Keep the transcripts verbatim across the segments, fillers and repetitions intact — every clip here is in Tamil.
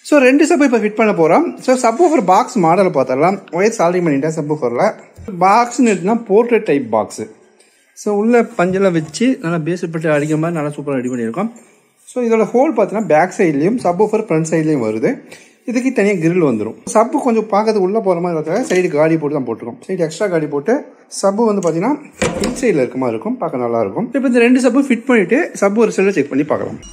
ஸோ ரெண்டு சப்பு இப்போ ஃபிட் பண்ண போகிறோம். ஸோ சப்வூஃபர் பாக்ஸ் மாடலை பார்த்துடலாம். ஒயர் சால்டிங் பண்ணிட்டேன். சப்வூஃபரில் பாக்ஸ்ன்னு எடுத்துனா போர்ட்ரேட் டைப் பாக்ஸு. ஸோ உள்ள பஞ்செல்லாம் வச்சு நல்லா பேஸ் பட்டு அடிக்கிற மாதிரி நல்லா சூப்பராக ரெடி பண்ணியிருக்கோம். ஸோ இதோட ஹோல் பார்த்தீங்கன்னா பேக் சைட்லேயும் சப்வூஃபர் ஃப்ரண்ட் சைட்லேயும் வருது. இதுக்கு தனியாக கிரில் வந்துடும். சப்பு கொஞ்சம் பார்க்கறது உள்ளே போகிற மாதிரி இருக்கிற சைடு காடி போட்டு தான் போட்டுருக்கோம். சைடு எக்ஸ்ட்ரா காடி போட்டு சப்பு வந்து பார்த்தீங்கன்னா ஹில் சைடில் இருக்க மாதிரி இருக்கும். பார்க்க நல்லா இருக்கும். இப்போ இந்த ரெண்டு சப்பு ஃபிட் பண்ணிவிட்டு சப்பு ஒரு சைடில் செக் பண்ணி பார்க்கலாம்.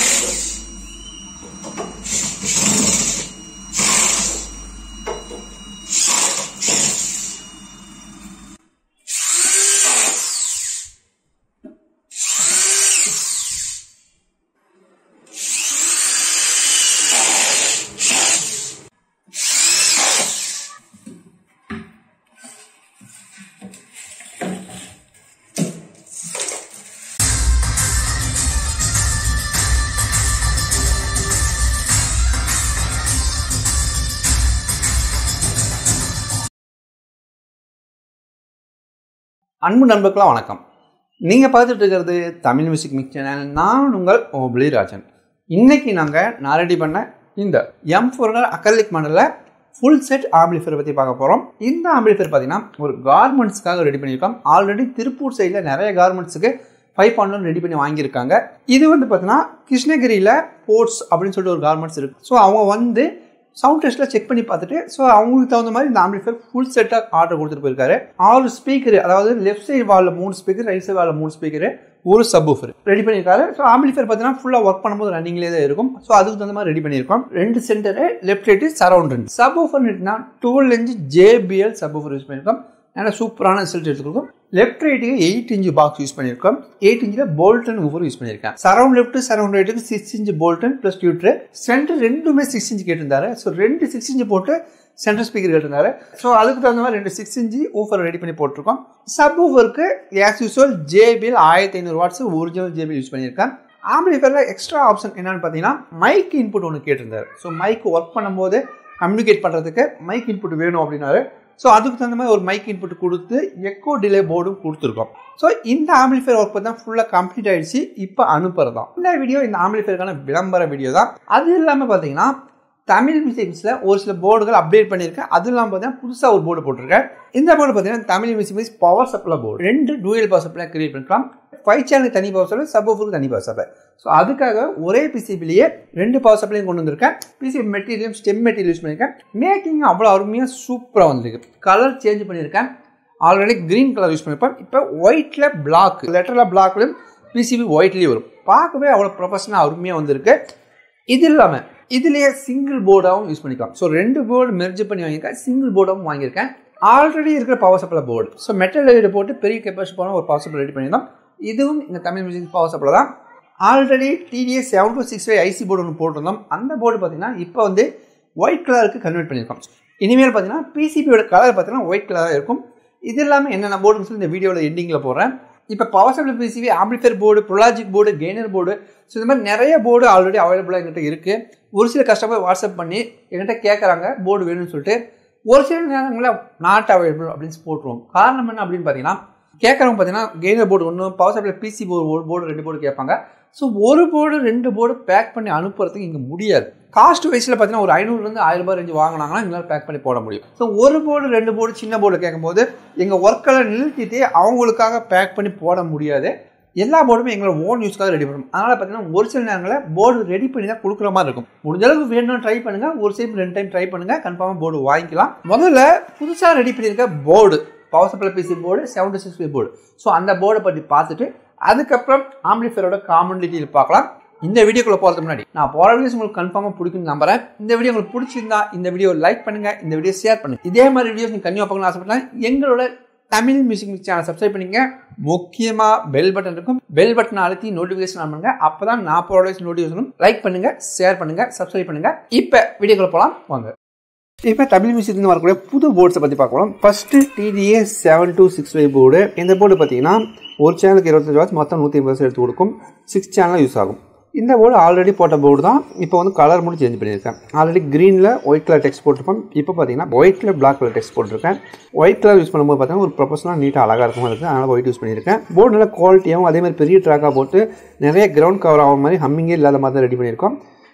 அன்பு நண்பர்களா வணக்கம். நீங்கள் பார்த்துட்டு இருக்கிறது தமிழ் மியூசிக் மிக்ஸ் சேனல். நான் உங்கள் ஓபிளி ராஜன். இன்னைக்கு நாங்கள் நான் ரெடி பண்ண இந்த எம் ஃபோர் ஹண்ட்ரட் அக்ரிலிக் மாடலில் ஃபுல் செட் ஆம்பிளிஃபையர் பற்றி பார்க்க போகிறோம். இந்த ஆம்பிளிஃபையர் பார்த்தீங்கன்னா ஒரு கார்மெண்ட்ஸ்க்காக ரெடி பண்ணியிருக்கோம். ஆல்ரெடி திருப்பூர் சைடில் நிறைய கார்மெண்ட்ஸுக்கு ஃபைவ் பாயிண்ட் ரெடி பண்ணி வாங்கியிருக்காங்க. இது வந்து பார்த்தீங்கன்னா கிருஷ்ணகிரியில் போர்ட்ஸ் அப்படின்னு சொல்லிட்டு ஒரு கார்மெண்ட்ஸ் இருக்குது. ஸோ அவங்க வந்து சவுண்ட் டெஸ்ட்டில் செக் பண்ணி பார்த்துட்டு ஸோ அவங்களுக்கு தகுந்த மாதிரி இந்த ஆம்பிளிஃபையர் ஃபுல் செட்டாக ஆர்டர் கொடுத்துட்டு போயிருக்காரு. ஆறு ஸ்பீக்கர், அதாவது லெஃப்ட் சைடு வாலில் மூணு ஸ்பீக்கர், ரைட் சைடு வாலில் மூணு ஸ்பீக்கர், ஒரு சப்வூஃபர் ரெடி பண்ணியிருக்காரு. ஸோ ஆம்பிளிஃபையர் பார்த்தீங்கன்னா ஃபுல்லாக ஒர்க் பண்ணும்போது ரன்னிங்லேயே தான் இருக்கும். ஸோ அதுக்கு தகுந்த மாதிரி ரெடி பண்ணியிருக்கோம். ரெண்டு சென்டரு, லெஃப்ட் ரைட்டு, சரௌண்ட் ரெண்டு. சப்வூஃபர்னா twelve inch JBL subwoofer use பண்ணியிருக்கோம். நல்லா சூப்பரான ரிசல்ட் எடுத்துருக்கோம். லெஃப்ட் ரைட்டுக்கு எயிட் இன்ச் பாக்ஸ் யூஸ் பண்ணியிருக்கோம். எயிட் இன்ச்சில் போல்டன் ஊஃபர் யூஸ் பண்ணியிருக்கேன். சரௌண்ட் லெஃப்ட் சரௌண்ட் ரைட்டுக்கு சிக்ஸ் இன்ச் போல்டன் ப்ளஸ் டியூட்ரு. சென்டர் ரெண்டுமே சிக்ஸ் இன்ச் கேட்டிருந்தாரு. ஸோ ரெண்டு சிக்ஸ் இன்ச் போட்டு சென்டர் ஸ்பீக்கர் கேட்டிருந்தாரு. ஸோ அதுக்கு தகுந்த மாதிரி ரெண்டு சிக்ஸ் இன்ச்சு ஊஃபர் ரெடி பண்ணி போட்டிருக்கோம். சப் ஊஃபருக்கு ஆஸ் யூஸ்வல் ஜேபிஎல் ஆயிரத்தி ஐநூறு வாட்ஸ் ஒரிஜினல் ஜேபிஎல் யூஸ் பண்ணியிருக்கேன். ஆம்பிளிஃபையரில் எக்ஸ்ட்ரா ஆப்ஷன் என்னன்னு பார்த்தீங்கன்னா மைக் இன்புட் ஒன்று கேட்டிருந்தாரு. ஸோ மைக் ஒர்க் பண்ணும்போது கம்யூனிகேட் பண்ணுறதுக்கு மைக் இன்புட் வேணும் அப்படின்னாரு. ஸோ அதுக்கு தகுந்த மாதிரி ஒரு மைக் இன்புட் கொடுத்து எக்கோ டிலே போர்டும் கொடுத்துருக்கோம். ஸோ இந்த ஆம்பிளிஃபையர் ஒர்க் தான் ஃபுல்லாக கம்ப்ளீட் ஆகிடுச்சு. இப்போ அனுப்புறது தான் இந்த வீடியோ. இந்த ஆம்பிளிஃபையருக்கான விளம்பர வீடியோ தான். அது இல்லாமல் பார்த்தீங்கன்னா தமிழ் மியூசிக்ஸில் ஒரு சில போர்டுகள் அப்டேட் பண்ணியிருக்கேன். அது இல்லாமல் பார்த்தீங்கன்னா புதுசாக ஒரு போர்டு போட்டிருக்கேன். இந்த போர்டு பார்த்தீங்கன்னா Tamil music power supply board. ரெண்டு டூயல் பவர் சப்ளை கிரியேட் பண்ணிக்கலாம். ஃபைவ் சேனலுக்கு தனி பவர் சப்ளை, சப்வூஃபருக்கு தனி பவர் சப்ளை. ஸோ அதுக்காக ஒரே பிசிபிலேயே ரெண்டு பவர் சப்ளையும் கொண்டு வந்திருக்கேன். PCB material stem material use பண்ணியிருக்கேன். மேக்கிங் அவ்வளோ அருமையாக சூப்பராக வந்திருக்கு. கலர் சேஞ்ச் பண்ணியிருக்கேன். ஆல்ரெடி கிரீன் கலர் யூஸ் பண்ணியிருப்பேன். இப்போ ஒயிட்டில் பிளாக், லெட்டரில் பிளாக்லையும் பிசிபி ஒயிட்லேயும் வரும். பார்க்கவே அவ்வளோ ப்ரொஃபஷனலாக அருமையாக வந்திருக்கு. இது இல்லாமல் இதுலேயே சிங்கிள் போர்டாகவும் யூஸ் பண்ணிக்கலாம். ஸோ ரெண்டு போர்டு மெர்ஜ் பண்ணி வாங்கியிருக்கேன். சிங்கிள் போர்டாகவும் வாங்கியிருக்கேன். ஆல்ரெடி இருக்கிற power supply board. So metal லைடு போட்டு பெரிய கெப்பாசிட்டி போன ஒரு பவர் சப்ளை ரெடி பண்ணியிருந்தோம். இதுவும் இந்த தமிழ் மியூசிக் பவர் சப்ளை தான். Already DTS seven two six five IC board ஒன்று போட்டிருந்தோம். அந்த போர்டு பார்த்தீங்கன்னா இப்போ வந்து ஒயிட் கலருக்கு கன்வெர்ட் பண்ணியிருக்கோம். இனிமேல் பார்த்தீங்கன்னா பிசிபியோட கலர் பார்த்தீங்கன்னா ஒயிட் கலராக இருக்கும். இது இல்லாமல் என்னென்ன போர்டுன்னு சொல்லி இந்த வீடியோவில் எண்டிங்கில் போடுறேன். இப்போ power supply PCB, amplifier board, prologic board, gainer board, so இந்த மாதிரி நிறைய போர்டு ஆல்ரெடி அவைலபிளாக எங்கிட்ட இருக்குது. ஒரு சில கஸ்டமர் வாட்ஸ்அப் பண்ணி என்கிட்ட கேட்குறாங்க போர்டு வேணும்னு சொல்லிட்டு. ஒரு சில நேரங்களில் நாட் அவைலபிள் அப்படின்னு போட்டுருவோம். காரணம் என்ன அப்படின்னு பார்த்தீங்கன்னா கேட்குறவங்க பார்த்தீங்கன்னா கெய்னர் போர்டு ஒன்று, power supply PC board board ரெண்டு போர்டு கேட்பாங்க. ஸோ ஒரு போர்டு ரெண்டு போர்டு பேக் பண்ணி அனுப்புறதுக்கு இங்கே முடியாது. காஸ்ட் வைஸில் பார்த்தீங்கன்னா ஒரு ஐநூறுலேருந்து ஆயிரம் ரூபாய் ரேஞ்சு வாங்கினாங்கன்னா எங்களால் பேக் பண்ணி போட முடியும். ஸோ ஒரு போர்டு ரெண்டு போர்டு சின்ன போர்டு கேட்கும்போது எங்கள் ஒர்க்கெல்லாம் நிறுத்திட்டு அவங்களுக்காக பேக் பண்ணி போட முடியாது. எல்லா போர்டுமே எங்களோட ஓன் யூஸ்க்காக ரெடி பண்ணணும். அதனால் பார்த்தீங்கன்னா ஒரு சில நேரங்களில் போர்டு ரெடி பண்ணி தான் கொடுக்குற மாதிரி இருக்கும். முடிஞ்ச அளவுக்கு வேணும்னு ட்ரை பண்ணுங்கள். ஒரு டைம் ரெண்டு டைம் ட்ரை பண்ணுங்கள். கன்ஃபார்மாக போர்டு வாங்கிக்கலாம். முதல்ல புதுசாக ரெடி பண்ணியிருக்க board power supply PC board, seven two six five board. So அந்த போர்டை பற்றி பார்த்துட்டு அதுக்கப்புறம் ஆம்பிளிஃபையரோட காமன் டீட்டெயில் பார்க்கலாம். இந்த வீடியோக்குள்ள போகிறதுக்கு முன்னாடி நான் போகிற வீடியோஸ் உங்களுக்கு கன்ஃபார்மாக பிடிக்கும்னு நம்புறேன். இந்த வீடியோ உங்களுக்கு பிடிச்சிருந்தா இந்த வீடியோ லைக் பண்ணுங்கள், இந்த வீடியோ ஷேர் பண்ணுங்கள். இதே மாதிரி வீடியோஸ் நீங்கள் கண்டிப்பாக பார்க்கணும்னு ஆசைப்பட்டேன். எங்களோட Tamil music mix channel subscribe பண்ணிங்க. முக்கியமாக பெல் பட்டன் இருக்கும். பெல் பட்டன் அழுத்தி நோட்டிஃபிகேஷன் ஆன் பண்ணுங்க. அப்போ தான் நான் போகிற நோட்டிஃபிகேஷனும். லைக் பண்ணுங்கள், ஷேர் பண்ணுங்கள், சப்ஸ்கிரைப் பண்ணுங்கள். இப்போ வீடியோக்குள்ள போகலாம் வாங்க. இப்போ தமிழ் மியூசிக் வரக்கூடிய புது போர்ட்ஸை பற்றி பார்க்கலாம். First DTS seven two six five board. இந்த போர்டு பார்த்தீங்கன்னா ஒரு சேனலுக்கு இருபத்தஞ்சு வாட்ஸ் மொத்தம் நூற்றி ஐம்பது வாட்ஸ் எடுத்து கொடுக்கும். சிக்ஸ் சேனலாக யூஸ் ஆகும். இந்த போர்டு ஆல்ரெடி போட்ட போர்டு தான். இப்போ வந்து கலர் மட்டும் சேஞ்ச் பண்ணியிருக்கேன். ஆல்ரெடி க்ரீனில் ஒயிட் கலர் டெக்ஸ்ட் போட்டிருப்பேன். இப்போ பார்த்தீங்கன்னா ஒயிட்டில் பிளாக் கலர் டெக்ஸ்ட் போட்டிருக்கேன். ஒயிட் கலர் யூஸ் பண்ணும்போது பார்த்தீங்கன்னா ஒரு ப்ரொஃபஷனலாக நீட்டாக அழகாக இருக்கும் இருக்குது. அதனால் ஒயிட் யூஸ் பண்ணியிருக்கேன். போர்டு நல்லா குவாலிட்டியாகவும் அதே மாதிரி பெரிய ட்ராக்காக போட்டு நிறைய கிரவுண்ட் கவர் ஆகிற மாதிரி ஹம்மிங்கே இல்லாத மாதிரி தான் ரெடி பண்ணியிருக்கோம்.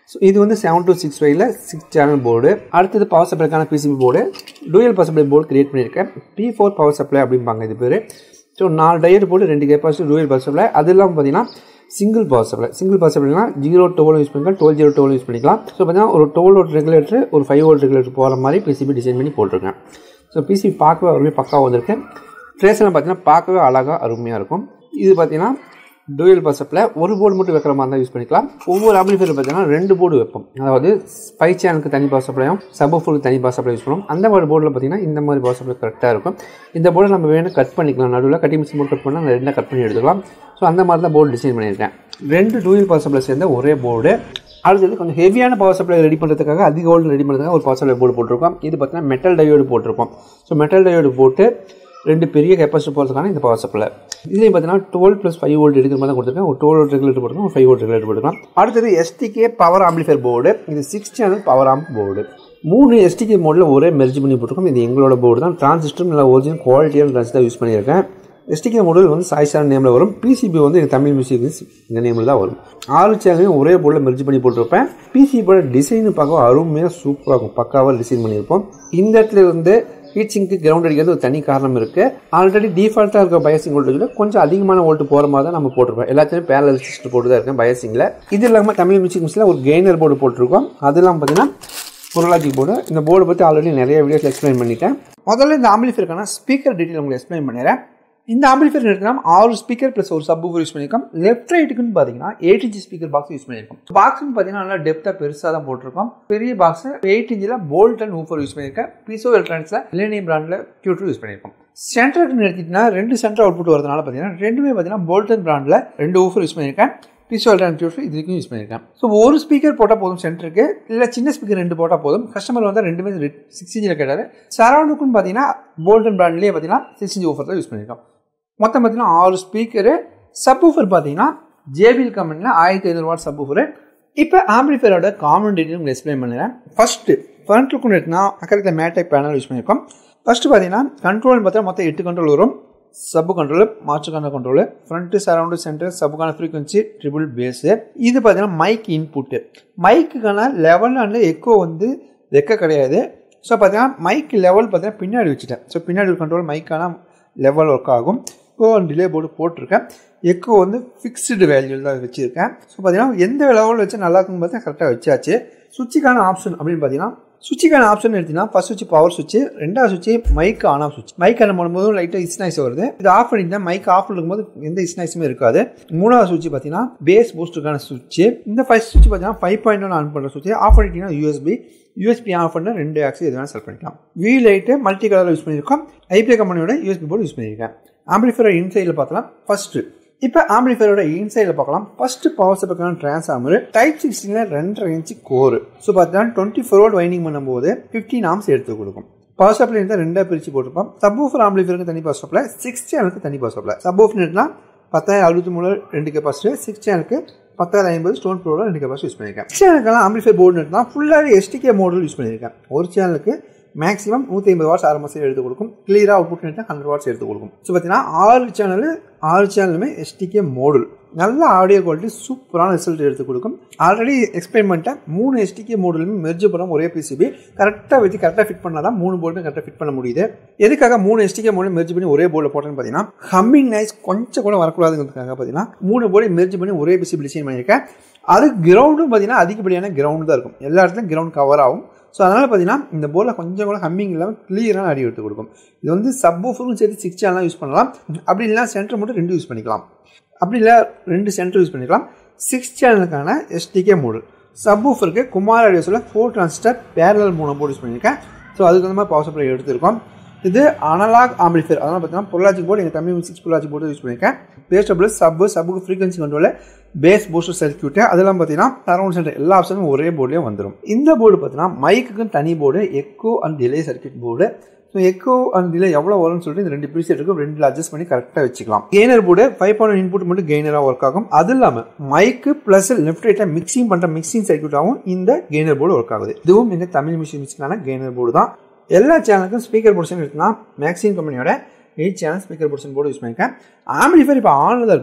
ஸோ இது வந்து செவன் டூ சிக்ஸ் ஃபைவ்ல சிக்ஸ் சேனல் போர்டு. அடுத்தது பவர் சப்ளைக்கான PCB board, dual power supply board create பண்ணியிருக்கேன். டி ஃபோர் பவர் சப்ளை அப்படிம்பாங்க இது பேர். ஸோ நாலு டயர் போட்டு ரெண்டு கெப்பாசிட்டி டூயல் பவர் சப்ளை. அது இல்லாமல் பார்த்தீங்கன்னா single power supply. Single power சப்ளைனா ஜீரோ டுவெல் யூஸ் பண்ணிக்கலாம், டுவெல் ஜீரோ டுவெல் யூஸ் பண்ணிக்கலாம். ஸோ பார்த்தீங்கன்னா ஒரு டுவெல் வோல்ட் ரெகுலேட்டர் ஒரு ஃபைவ் வோல்ட் ரெகுலேட்டர் போகிற மாதிரி பிசிபி டிசைன் பண்ணி போட்டிருக்கேன். ஸோ பிசிபி பார்க்கவே அருமையாக பக்காவாக வந்திருக்கு. ட்ரேஸ்லாம் பார்த்தீங்கன்னா பார்க்கவே அழகாக அருமையாக இருக்கும். இது பார்த்தீங்கன்னா டூயல் பவர் சப்ளை. ஒரு போர்டு மட்டும் வைக்கிற மாதிரி தான் யூஸ் பண்ணிக்கலாம். ஒவ்வொரு ஆம்பிளிஃபையர் பார்த்தீங்கன்னா ரெண்டு போர்டு வைப்போம். அதாவது ஃபைவ் சேனலுக்கு தனி பவர் சப்ளையும் சப்வூஃபருக்கு தனி பவர் சப்ளை யூஸ் பண்ணுவோம். அந்த மாதிரி போர்டில் பார்த்தீங்கன்னா இந்த மாதிரி பவர் சப்ளை கரெக்டாக இருக்கும். இந்த போர்டை நம்ம வேணும் கட் பண்ணிக்கலாம். நடுவில் கட்டிங் மிஷின் போர்டு கட் பண்ணால் நான் ரெண்டாக கட் பண்ணி எடுத்துக்கலாம். ஸோ அந்த மாதிரி தான் போர்டு டிசைன் பண்ணியிருக்கேன். ரெண்டு டூயல் பவர் சப்ளை சேர்ந்த ஒரே போர்டு. அடுத்தது கொஞ்சம் ஹெவியான பவர் சப்ளை ரெடி பண்ணுறதுக்காக அதிக வோல்ட் ரெடி பண்ணுறதுக்காக ஒரு பவர் சப்ளை போர்டு போட்டிருக்கோம். இது பார்த்தீங்கன்னா மெட்டல் டயோடு போட்டிருக்கோம். ஸோ மெட்டல் டயோடு போட்டு ரெண்டு பெரிய கெப்பாசிட்டி போகிறதுக்கான இந்த பவர் சப்ளை. இதுலேயும் பார்த்தீங்கன்னா டுவெல் ப்ளஸ் ஃபைவ் வோல்ட் எடுக்கிற மாதிரி தான் கொடுத்துருக்கேன். ஒரு டுவெல் வோல்ட் ரெகுலேட்டர் போட்டுருக்கோம், ஒரு ஃபைவ் வோல்ட் ரெகுலேட்டர் போட்டுருக்கோம். அடுத்தது எஸ்டிகே பவர் ஆம்பிளிஃபையர் போர்டு. இது six channel power amp board. மூணு எஸ்டிகே மோடில் ஒரே மெர்ஜ் பண்ணி போட்டிருக்கோம். இது எங்களோட போர்டு தான். டிரான்சிஸ்டர் நல்லா ஒரிஜினல் குவாலிட்டியான டிரான்சிஸ்டர் யூஸ் பண்ணியிருக்கேன். எஸ்டிகே மாடல் வந்து சாய்சான நேமில் வரும். பிசிபி வந்து எங்கள் தமிழ் மியூசிக் இந்த நேமில் தான் வரும். ஆறு சேனலையும் ஒரே போர்டில் மெர்ஜ் பண்ணி போட்டிருப்பேன். பிசிபியோட டிசைன் பார்க்க அருமையாக சூப்பராக இருக்கும். பக்காவாக டிசைன் பண்ணியிருப்போம். இந்த இடத்துல இருந்து ஹீட் சிங்க்கு கிரவுண்ட் அடிக்கிறது ஒரு தனி காரணம் இருக்குது. ஆல்ரெடி டிஃபால்ட்டாக இருக்க பயாசிங் வோல்டேஜில் கொஞ்சம் அதிகமான வோல்ட் போகிற மாதிரி தான் நம்ம போட்டிருப்போம். எல்லாத்தையும் பேரலல் சிஸ்டர் போட்டு தான் இருக்கேன் பயாசிங்கில். இது இல்லாமல் தமிழ் மியூசிக் மிஷினில் ஒரு கெய்னர் போர்டு போட்டிருக்கோம். அது இல்லாமல் பார்த்தீங்கன்னா பொருளாஜிக் போர்டு. இந்த போர்டு பற்றி ஆல்ரெடி நிறைய வீடியோஸ் எக்ஸ்பிளைன் பண்ணிட்டேன். முதல்ல இந்த ஆம்பிளிஃபையருக்கான ஸ்பீக்கர் டீட்டெயில் உங்களுக்கு எக்ஸ்பிளைன் பண்ணிடுறேன். இந்த ஆம்பிளிஃபையர் எடுத்துக்கலாம் ஆறு ஸ்பீக்கர் ப்ளஸ் ஒரு சப்வூஃபர் யூஸ் பண்ணியிருக்கோம். லெஃப்ட் ரைட்டுக்குன்னு பார்த்தீங்கன்னா eight inch speaker box use பண்ணியிருக்கோம். பாக்ஸ்னு பார்த்தீங்கன்னா நல்லா டெப்த்தாக பெருசாக தான் போட்டிருக்கோம். பெரிய பாக்ஸ் எயிட் இன்ச்சில் போல்ட் அண்ட் ஊஃபர் யூஸ் பண்ணியிருக்கேன். பீசோ எலக்ட்ரானிக்ஸில் மிலேனியம் பிராண்டில் டியூட்டர் யூஸ் பண்ணியிருக்கோம். சென்டருக்கு எடுத்துக்கிட்டா ரெண்டு சென்டர் அவுட்புட் வரதுனால பார்த்தீங்கன்னா ரெண்டுமே பார்த்தீங்கன்னா போல்டன் பிராண்டில் ரெண்டு ஊஃபர் யூஸ் பண்ணியிருக்கேன். பீசோ எலக்ட்ரானிக் டியூட்டர் இதுக்கும் யூஸ் பண்ணியிருக்கேன். ஸோ ஒரு ஸ்பீக்கர் போட்டால் போதும் சென்டருக்கு, இல்லை சின்ன ஸ்பீக்கர் ரெண்டு போட்டால் போதும். கஸ்டமர் வந்து ரெண்டுமே சிக்ஸ் இன்ச்சில் கேட்டார். சரௌண்டுக்குன்னு பார்த்தீங்கன்னா போல்டன் பிராண்ட்லேயே பார்த்தீங்கன்னா சிக்ஸ் இன்ச் ஊஃபர் தான் யூஸ் பண்ணியிருக்கோம். மொத்தம் பார்த்தீங்கன்னா ஆறு ஸ்பீக்கரு. சப்வூஃபர் பார்த்தீங்கன்னா ஜேபிஎல் கம்பெனியில் ஆயிரத்தி ஐநூறு வாட் சப்வூஃபர். இப்போ ஆம்பிளிஃபையரோட காமன் டீட்டெயில் உங்களுக்கு எக்ஸ்பிளைன் பண்ணுறேன். ஃபர்ஸ்ட்டு ஃப்ரண்ட் லுக்குன்னு எடுத்துனா அக்கறையில் மேட்டைப் பேனல் யூஸ் பண்ணியிருக்கோம். ஃபர்ஸ்ட்டு பார்த்தீங்கன்னா கண்ட்ரோல்னு பார்த்தா மொத்தம் எட்டு கண்ட்ரோல் வரும். சப்பு கண்ட்ரோலு, மாற்றுக்கான கண்ட்ரோலு, ஃப்ரண்ட்டு சரௌண்டு சென்டர், சப்புக்கான ஃப்ரீக்வன்சி, ட்ரிபிள் பேஸு. இது பார்த்தீங்கன்னா மைக் இன்புட்டு. மைக்குக்கான லெவல் அண்ட் எக்கோ வந்து வெக்க கிடையாது. ஸோ பார்த்தீங்கன்னா மைக் லெவல் பார்த்தீங்கன்னா பின்னாடி வச்சுட்டேன். ஸோ பின்னாடி ஒரு கண்ட்ரோல் மைக்கான லெவல் ஒர்க் ஆகும். எக்கோ அண்ட் டிலே போர்டு போட்டிருக்கேன். எக்கோ வந்து ஃபிக்ஸ்டு வேல்யூ தான் வச்சுருக்கேன். ஸோ பார்த்தீங்கன்னா எந்த லெவலில் வச்சு நல்லா இருக்குன்னு பார்த்தா கரெக்டாக வச்சாச்சு. சுவிட்சுக்கான ஆப்ஷன் அப்படின்னு பார்த்தீங்கன்னா சுவிட்சுக்கான ஆப்ஷன் எடுத்தீங்கன்னா ஃபர்ஸ்ட் சுவிட்ச் பவர் சுவிட்ச், ரெண்டாவது சுவிட்ச் மைக் ஆன் ஆஃப் சுவிட்ச். மைக் ஆன் பண்ணும்போது லைட்டாக இஸ்நாய்ஸ் வருது. இது ஆஃப் பண்ணிட்டா மைக் ஆஃப் இருக்கும்போது எந்த இஸ்நாய்ஸுமே இருக்காது. மூணாவது சுவிட்ச் பார்த்தீங்கன்னா பேஸ் பூஸ்டருக்கான சுவிட்ச். இந்த ஃபர்ஸ்ட் சுவிட்ச் பார்த்தீங்கன்னா ஃபைவ் பாயிண்ட் ஒன் ஆன் பண்ணுற சுவிட்ச். ஆஃப் பண்ணிட்டீங்கன்னா யூஎஸ்பி யூஎஸ்பி ஆஃப் பண்ண ரெண்டு ஆக்சி எது வேணால் செலக்ட் பண்ணிக்கலாம். வி லைட்டு மல்டி கலரில் யூஸ் பண்ணியிருக்கோம். ஐபிஏ கம்பெனியோட யூஎஸ்பி போர்டு யூஸ் பண்ணியிருக்கேன். ஆம்பிளிஃபையர் இன்சைடில் பார்க்கலாம். ஃபர்ஸ்ட்டு இப்போ ஆம்பிளிஃபையரோட இன்சைடில் பார்க்கலாம். ஃபர்ஸ்ட் பவர் சப்ளைக்கான டிரான்ஸ்ஃபார்மர் டைப் சிக்ஸ்டீனில் ரெண்டரை இன்ச்சு கோர். ஸோ பார்த்தீங்கன்னா டுவெண்ட்டி ஃபோர் வோல்ட் வைண்டிங் பண்ணும்போது ஃபிஃப்டீன் ஆம்ஸ் எடுத்து கொடுக்கும். பவர் சப்ளை இருந்தால் ரெண்டாக பிரித்து போட்டிருப்போம். சப்வூஃபர் ஆம்பிளிஃபையருக்கு தனி பவர் சப்ளை, சிக்ஸ் சேனலுக்கு தனி பவர் சப்ளை. சப்வூஃபர் நெட்னா பத்தாயிரம் அறுபத்தி மூணு ரெண்டு கெப்பாசிட்டி, சிக்ஸ் சேனலுக்கு பத்தாயிரம் ஐம்பது ஸ்டோன் ப்ரோட ரெண்டு கெப்பாசிட்டி யூஸ் பண்ணியிருக்கேன். சிக்ஸ் சேனலுக்கெல்லாம் ஆம்பிளிஃபையர் போர்டு நெட் தான் ஃபுல்லாகவே எஸ்டிகே மாடல் யூஸ் பண்ணியிருக்கேன். ஒரு சேனலுக்கு மேக்ஸிமம் நூற்றி ஐம்பது வாட்ஸ் ஆரம்பத்தில் எடுத்து கொடுக்கும். கிளியராக அவுட்புட் நெட்டாக ஹண்ட்ரட் வாட்ஸ் எடுத்து கொடுக்கும். ஸோ பார்த்தீங்கன்னா ஆறு சேனல் ஆறு சேனலுமே எஸ்டிகே மோடல். நல்ல ஆடியோ குவாலிட்டி, சூப்பரான ரிசல்ட் எடுத்து கொடுக்கும். ஆல்ரெடி எக்ஸ்பிளைன் பண்ணிட்டேன். மூணு எஸ்டிகே மோடலுமே மெர்ஜ் பண்ண ஒரே பிசிபி கரெக்டாக வச்சு கரெக்டாக ஃபிட் பண்ணால் தான் மூணு போர்டுமே கரெக்டாக ஃபிட் பண்ண முடியுது. எதுக்காக மூணு எஸ்டிகே மோடல் மெர்ஜ் பண்ணி ஒரே போர்டில் போட்டேன்னு பார்த்தீங்கன்னா ஹம்மிங் நாய்ஸ் கொஞ்சம் கூட வரக்கூடாதுங்கிறதுக்காக பார்த்தீங்கன்னா மூணு போர்டு மெர்ஜ் பண்ணி ஒரே பிசிபி டிசைன் பண்ணியிருக்கேன். அது கிரவுண்டும் பார்த்தீங்கன்னா அதிகப்படியான கிரவுண்டு தான் இருக்கும். எல்லா இடத்துலையும் கிரவுண்ட் கவர் ஆகும். ஸோ அதனால் பார்த்தீங்கன்னா இந்த போர்டில் கொஞ்சம் கூட ஹம்மிங் இல்லாமல் கிளியரான ஆடியோ எடுத்து கொடுக்கும். இது வந்து சப்வூஃபரும் சேர்த்து சிக்ஸ் சேனலாம் யூஸ் பண்ணலாம். அப்படி இல்லைனா சென்டர் மட்டும் ரெண்டு யூஸ் பண்ணிக்கலாம். அப்படி இல்லை ரெண்டு சென்டர் யூஸ் பண்ணிக்கலாம். சிக்ஸ் சேனலுக்கான எஸ்டிகே மோடு. சப்வூஃபருக்கு குமார் ஆடியோஸில் ஃபோர் டிரான்சிஸ்டர் பேரலல் மூணு போர்டு யூஸ் பண்ணியிருக்கேன். ஸோ அதுக்கு வந்து மாதிரி பவர் சப்ளை எடுத்துருக்கோம். இது அனலாக் ஆம்பிளிஃபையர். அதனால் பார்த்தீங்கன்னா பொருளாஜிக் போர்டு எங்கள் Tamil six pro logic board use பண்ணியிருக்கேன். பேஸ் டபுள் சப்பு சப்புக்கு frequency control, bass booster circuit, அதெல்லாம் பார்த்தீங்கன்னா சரௌண்ட் சென்டர் எல்லா ஆப்ஷனும் ஒரே போர்ட்லேயும் வந்துடும். இந்த போர்டு பார்த்தீங்கன்னா மைக்குக்கும் தனி board, echo and delay circuit board. So echo and delay எவ்வளோ வரும்னு சொல்லிட்டு இந்த ரெண்டு ப்ரீசெட் இருக்கும். ரெண்டில் அட்ஜஸ்ட் பண்ணி கரெக்டாக வச்சுக்கலாம். Gainer board five point input மட்டும் கெய்னராக ஒர்க் ஆகும். அது இல்லாமல் மைக்கு ப்ளஸ் லெஃப்ட் ரைட்டாக மிக்சிங் பண்ணுற மிக்சிங் சர்க்யூட்டாகவும் இந்த கெய்னர் போர்டு ஒர்க் ஆகுது. இதுவும் எங்கள் தமிழ் மியூசிக் மிக்ஸிங்கான கெய்னர் போர்டு தான். எல்லா சேனலுக்கும் ஸ்பீக்கர் போர்ஷன் இருக்குன்னா மேக்ஸிம் கம்பெனியோட eight channel speaker portion board use பண்ணியிருக்கேன். ஆம்பிளிஃபையர் இப்போ ஆனில் தான் இருக்குது.